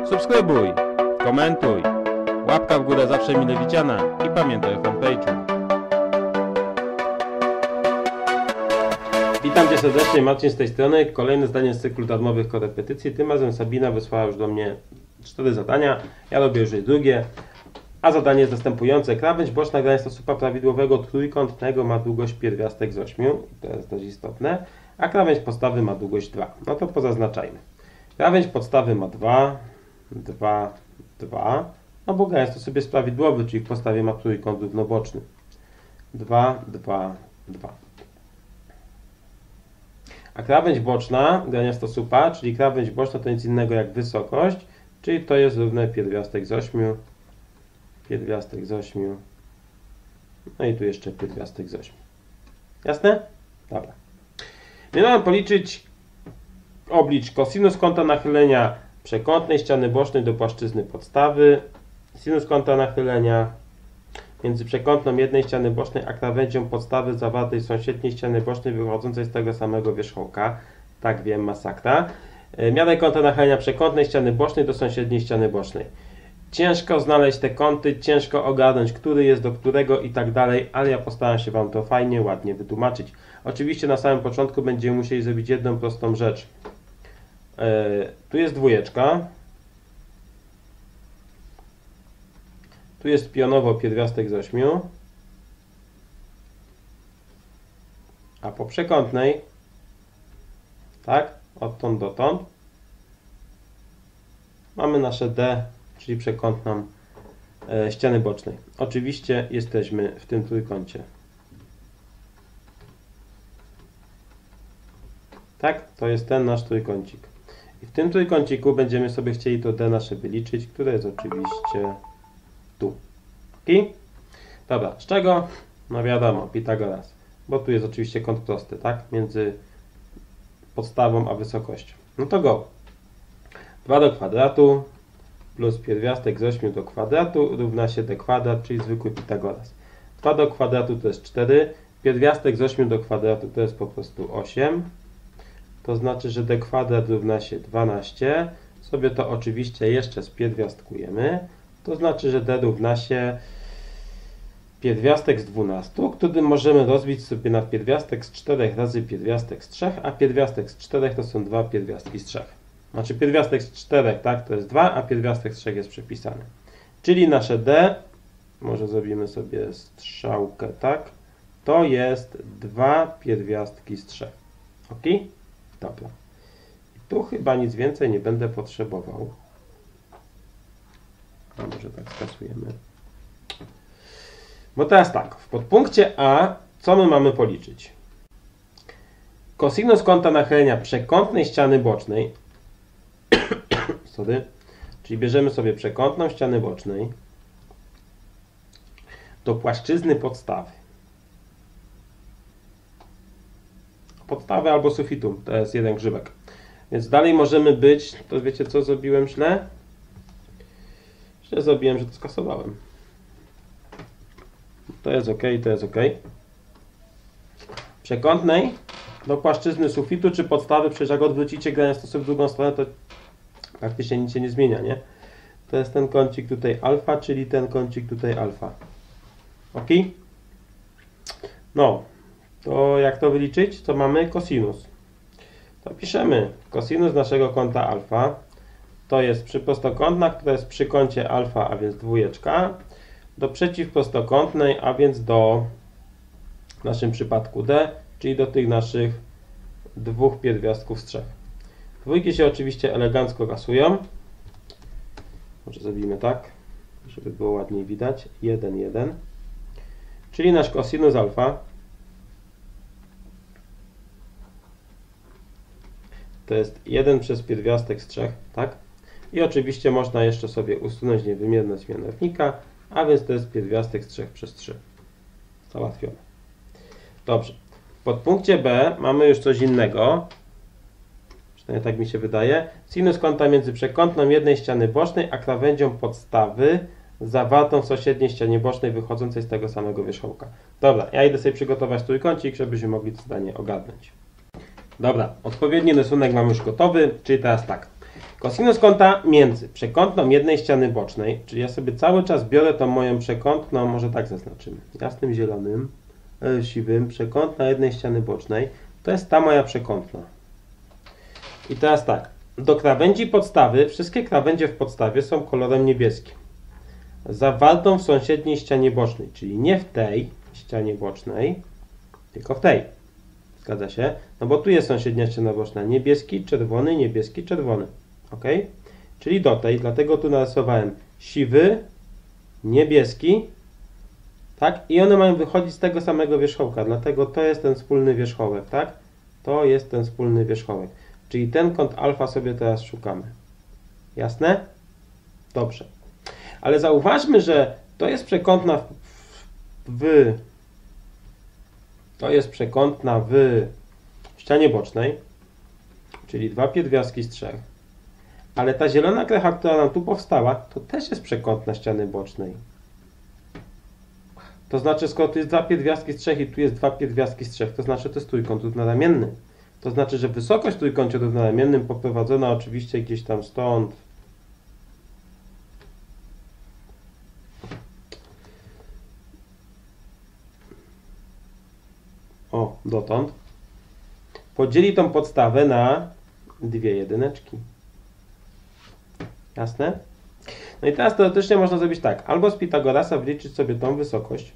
Subskrybuj, komentuj, łapka w górę zawsze mile widziana i pamiętaj o fanpage'u. Witam Cię serdecznie, Marcin z tej strony. Kolejne zdanie z cyklu darmowych korepetycji. Tym razem Sabina wysłała już do mnie 4 zadania. Ja robię już drugie. A zadanie jest następujące. Krawędź boczna graniczostosupa prawidłowego trójkątnego ma długość pierwiastek z 8. To jest dość istotne. A krawędź podstawy ma długość 2. No to pozaznaczajmy. Krawędź podstawy ma 2, 2, 2. No bo granicostosub jest prawidłowy, czyli w podstawie ma trójkąt równoboczny. 2, 2, 2. A krawędź boczna graniczostosupa, czyli krawędź boczna to nic innego jak wysokość, czyli to jest równe pierwiastek z 8. Pierwiastek z 8. No i tu jeszcze pierwiastek z 8. Jasne? Dobra. My mamy policzyć oblicz kosinus kąta nachylenia przekątnej ściany bocznej do płaszczyzny podstawy, sinus kąta nachylenia między przekątną jednej ściany bocznej a krawędzią podstawy zawartej w sąsiedniej ściany bocznej wychodzącej z tego samego wierzchołka. Tak wiem, masakra. Miarę kąta nachylenia przekątnej ściany bocznej do sąsiedniej ściany bocznej. Ciężko znaleźć te kąty, ciężko ogarnąć, który jest do którego i tak dalej, ale ja postaram się Wam to fajnie, ładnie wytłumaczyć. Oczywiście na samym początku będziemy musieli zrobić jedną prostą rzecz. Tu jest dwójeczka. Tu jest pionowo pierwiastek z 8. A po przekątnej, tak, odtąd dotąd, mamy nasze D, czyli przekątną ściany bocznej. Oczywiście jesteśmy w tym trójkącie. Tak, to jest ten nasz trójkącik. I w tym trójkąciku będziemy sobie chcieli to D nasze wyliczyć, które jest oczywiście tu. Ok? Dobra, z czego? No wiadomo, Pitagoras. Bo tu jest oczywiście kąt prosty, tak? Między podstawą a wysokością. No to go. 2 do kwadratu plus pierwiastek z 8 do kwadratu równa się d kwadrat, czyli zwykły Pitagoras. 2 do kwadratu to jest 4. Pierwiastek z 8 do kwadratu to jest po prostu 8. To znaczy, że d kwadrat równa się 12. Sobie to oczywiście jeszcze spierwiastkujemy. To znaczy, że d równa się pierwiastek z 12, który możemy rozbić sobie na pierwiastek z 4 razy pierwiastek z 3, a pierwiastek z 4 to są 2 pierwiastki z 3. Znaczy pierwiastek z 4, tak, to jest 2, a pierwiastek z 3 jest przepisany. Czyli nasze d, może zrobimy sobie strzałkę, tak, to jest 2 pierwiastki z 3. Ok? Dobra. I tu chyba nic więcej nie będę potrzebował. A może tak skasujemy. Bo teraz tak, w podpunkcie A, co my mamy policzyć? Kosinus kąta nachylenia przekątnej ściany bocznej, czyli bierzemy sobie przekątną ściany bocznej do płaszczyzny podstawy. Podstawy albo sufitu, to jest jeden grzybek. Więc dalej możemy być, to wiecie co zrobiłem źle? Źle zrobiłem, że to skasowałem. To jest ok, to jest ok. Przekątnej do płaszczyzny sufitu czy podstawy, przecież jak odwrócicie granicostosub w drugą stronę, to praktycznie nic się nie zmienia, nie? To jest ten kącik tutaj alfa, czyli ten kącik tutaj alfa. Ok? No, to jak to wyliczyć? To mamy kosinus. To piszemy kosinus naszego kąta alfa. To jest przyprostokątna, która jest przy kącie alfa, a więc dwójeczka, do przeciwprostokątnej, a więc do, w naszym przypadku D, czyli do tych naszych dwóch pierwiastków z 3. Dwójki się oczywiście elegancko kasują. Może zrobimy tak, żeby było ładniej widać. 1, 1. Czyli nasz kosinus alfa to jest 1 przez pierwiastek z 3, tak? I oczywiście można jeszcze sobie usunąć niewymierność mianownika, a więc to jest pierwiastek z 3 przez 3. Załatwione. Dobrze. W podpunkcie B mamy już coś innego. Przynajmniej tak mi się wydaje. Sinus kąta między przekątną jednej ściany bocznej, a krawędzią podstawy zawartą w sąsiedniej ścianie bocznej wychodzącej z tego samego wierzchołka. Dobra, ja idę sobie przygotować trójkącik, żebyśmy mogli to zdanie ogarnąć. Dobra, odpowiedni rysunek mamy już gotowy, czyli teraz tak. Kosinus kąta między przekątną jednej ściany bocznej, czyli ja sobie cały czas biorę tą moją przekątną, może tak zaznaczymy, jasnym zielonym, siwym, przekątna jednej ściany bocznej, to jest ta moja przekątna. I teraz tak, do krawędzi podstawy, wszystkie krawędzie w podstawie są kolorem niebieskim. Zawartą w sąsiedniej ścianie bocznej, czyli nie w tej ścianie bocznej, tylko w tej. Zgadza się? No bo tu jest sąsiednia ściana boczna. Niebieski, czerwony. Ok? Czyli do tej, dlatego tu narysowałem siwy, niebieski, tak? I one mają wychodzić z tego samego wierzchołka, dlatego to jest ten wspólny wierzchołek, tak? To jest ten wspólny wierzchołek. Czyli ten kąt alfa sobie teraz szukamy. Jasne? Dobrze. Ale zauważmy, że to jest przekątna w ścianie bocznej, czyli 2 pierwiastki z 3. Ale ta zielona krecha, która nam tu powstała, to też jest przekątna ściany bocznej. To znaczy, skoro tu jest 2 pierwiastki z 3 i tu jest 2 pierwiastki z 3, to znaczy, to jest trójkąt równoramienny. To znaczy, że wysokość w trójkącie równoramiennym poprowadzona oczywiście gdzieś tam stąd, dotąd, podzieli tą podstawę na 2 jedyneczki. Jasne? No i teraz teoretycznie można zrobić tak. Albo z Pitagorasa wliczyć sobie tą wysokość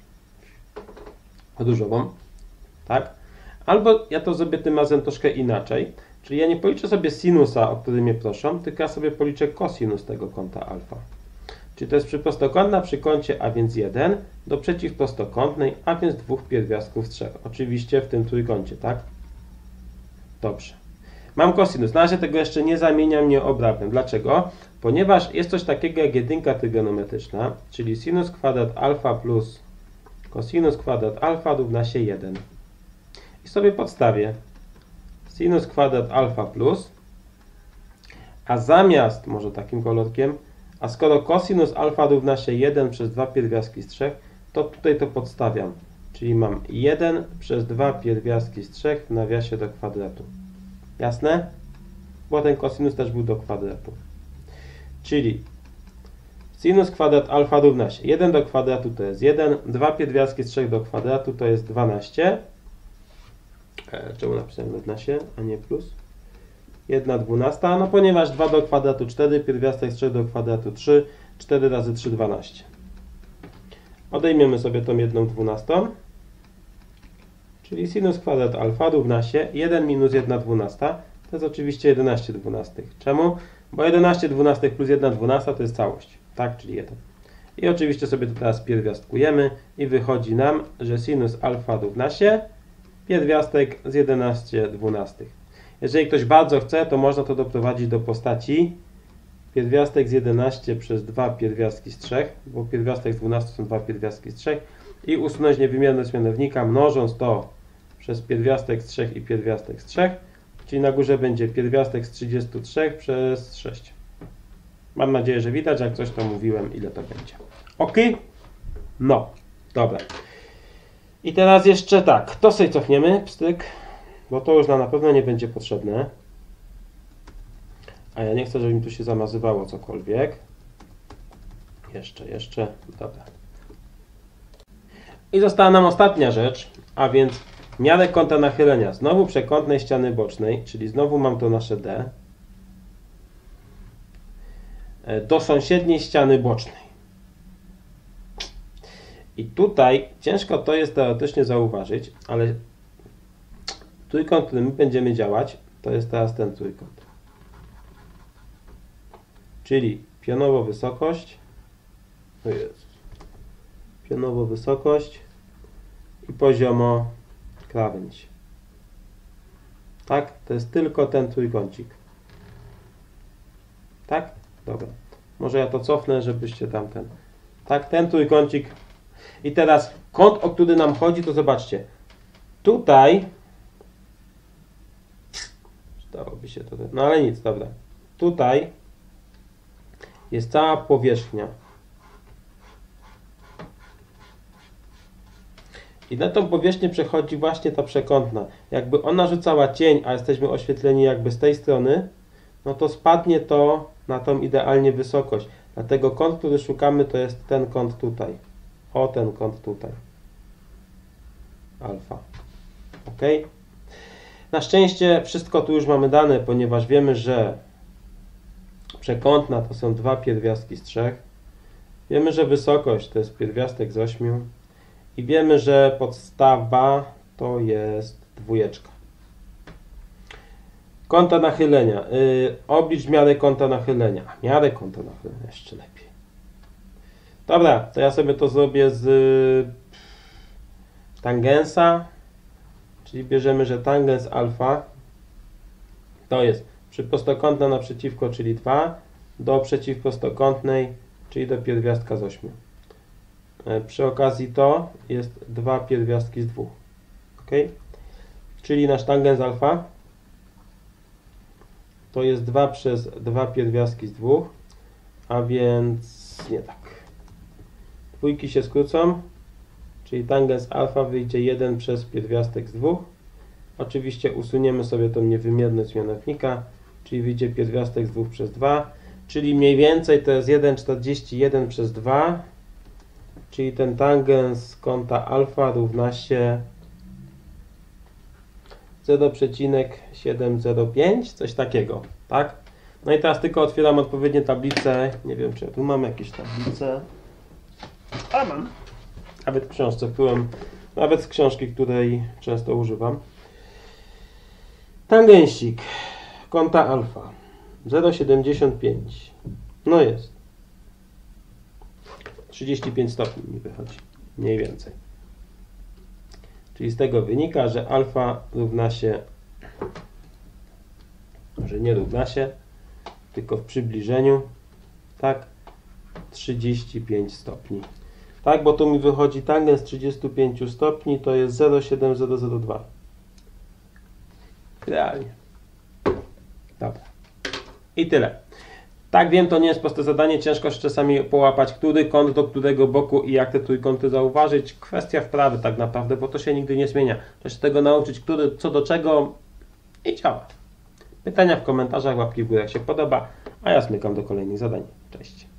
różową, tak? Albo ja to zrobię tym razem troszkę inaczej. Czyli ja nie policzę sobie sinusa, o który mnie proszą, tylko ja sobie policzę kosinus tego kąta alfa. Czyli to jest przyprostokątna przy kącie, a więc 1, do przeciwprostokątnej, a więc 2 pierwiastków z 3. Oczywiście w tym trójkącie, tak? Dobrze. Mam kosinus. Na razie tego jeszcze nie zamieniam, nie obrabiam. Dlaczego? Ponieważ jest coś takiego jak jedynka trygonometryczna, czyli sinus kwadrat alfa plus kosinus kwadrat alfa równa się 1. I sobie podstawię sinus kwadrat alfa plus, a zamiast, może takim kolorkiem, a skoro kosinus alfa równa się 1 przez 2 pierwiastki z 3, to tutaj to podstawiam. Czyli mam 1 przez 2 pierwiastki z 3 w nawiasie do kwadratu. Jasne? Bo ten kosinus też był do kwadratu. Czyli sinus kwadrat alfa równa się 1 do kwadratu to jest 1, 2 pierwiastki z 3 do kwadratu to jest 12. Czemu napisałem 11, a nie plus? 1/12, no ponieważ 2 do kwadratu 4, pierwiastek z 3 do kwadratu 3, 4 razy 3 12. Odejmiemy sobie tą 1/12, czyli sinus kwadrat alfa równa się 1 minus 1/12, to jest oczywiście 11/12. Czemu? Bo 11/12 plus 1/12 to jest całość, tak, czyli 1. I oczywiście sobie to teraz pierwiastkujemy i wychodzi nam, że sinus alfa równa się pierwiastek z 11/12. Jeżeli ktoś bardzo chce, to można to doprowadzić do postaci pierwiastek z 11 przez 2 pierwiastki z 3, bo pierwiastek z 12 są 2 pierwiastki z 3 i usunąć niewymierność mianownika, mnożąc to przez pierwiastek z 3 i pierwiastek z 3, czyli na górze będzie pierwiastek z 33 przez 6. Mam nadzieję, że widać, jak coś to mówiłem, ile to będzie. Ok? No, dobra. I teraz jeszcze tak, to sobie cofniemy, pstryk, bo to już nam na pewno nie będzie potrzebne. A ja nie chcę, żeby mi tu się zamazywało cokolwiek. Jeszcze, dobra. I została nam ostatnia rzecz, a więc miarę kąta nachylenia. Znowu przekątnej ściany bocznej, czyli znowu mam to nasze D, do sąsiedniej ściany bocznej. I tutaj ciężko to jest teoretycznie zauważyć, ale trójkąt, którym my będziemy działać, to jest teraz ten trójkąt. Czyli pionowo wysokość, pionowo wysokość i poziomo krawędź. Tak? To jest tylko ten trójkącik. Tak? Dobra. Może ja to cofnę, żebyście tamten. Tak, ten trójkącik. I teraz kąt, o który nam chodzi, to zobaczcie. Tutaj dałoby się to. No ale nic, dobra. Tutaj jest cała powierzchnia. I na tą powierzchnię przechodzi właśnie ta przekątna. Jakby ona rzucała cień, a jesteśmy oświetleni jakby z tej strony, no to spadnie to na tą idealnie wysokość. Dlatego kąt, który szukamy, to jest ten kąt tutaj. O, ten kąt tutaj. Alfa. Ok? Na szczęście wszystko tu już mamy dane, ponieważ wiemy, że przekątna to są 2 pierwiastki z 3. Wiemy, że wysokość to jest pierwiastek z 8. I wiemy, że podstawa to jest 2. Kąta nachylenia. Oblicz miarę kąta nachylenia. Miarę kąta nachylenia jeszcze lepiej. Dobra, to ja sobie to zrobię z tangensa. Czyli bierzemy, że tangens alfa to jest przyprostokątna naprzeciwko, czyli 2, do przeciwprostokątnej, czyli do pierwiastka z 8. Przy okazji to jest 2 pierwiastki z 2. Ok? Czyli nasz tangens alfa to jest 2 przez 2 pierwiastki z 2, a więc nie tak. Dwójki się skrócą, czyli tangens alfa wyjdzie 1 przez pierwiastek z 2. Oczywiście usuniemy sobie tą niewymierność mianownika, czyli wyjdzie pierwiastek z 2 przez 2, czyli mniej więcej to jest 1,41 przez 2, czyli ten tangens kąta alfa równa się 0,705, coś takiego, tak? No i teraz tylko otwieram odpowiednie tablice. Nie wiem, czy ja tu mam jakieś tablice. A mam. Nawet w książce, nawet z książki, której często używam. Tangensik kąta alfa 0,75. No jest. 35 stopni mi wychodzi. Mniej więcej. Czyli z tego wynika, że alfa równa się, że nie równa się, tylko w przybliżeniu, tak, 35 stopni. Tak, bo tu mi wychodzi tangens 35 stopni, to jest 0,7002. Idealnie. Dobra. I tyle. Tak, wiem, to nie jest proste zadanie, ciężko się czasami połapać, który kąt do którego boku i jak te trójkąty zauważyć. Kwestia wprawy tak naprawdę, bo to się nigdy nie zmienia. Trzeba się tego nauczyć, który co do czego i działa. Pytania w komentarzach, łapki w górę jak się podoba, a ja smykam do kolejnych zadań. Cześć.